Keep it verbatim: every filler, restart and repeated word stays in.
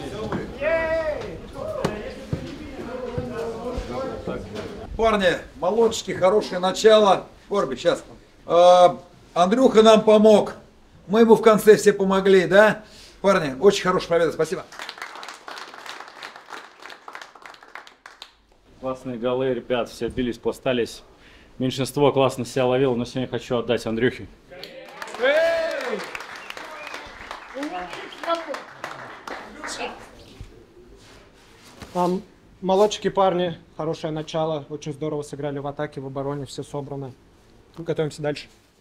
Парни, молодчики, хорошее начало. Корби, сейчас. А, Андрюха нам помог. Мы ему в конце все помогли, да? Парни, очень хорошая победа, спасибо. Классные голы, ребят, все бились, пластались. Меньшинство классно себя ловило, но сегодня хочу отдать Андрюхе. Там молодчики парни, хорошее начало, очень здорово сыграли в атаке, в обороне, все собраны. Готовимся дальше.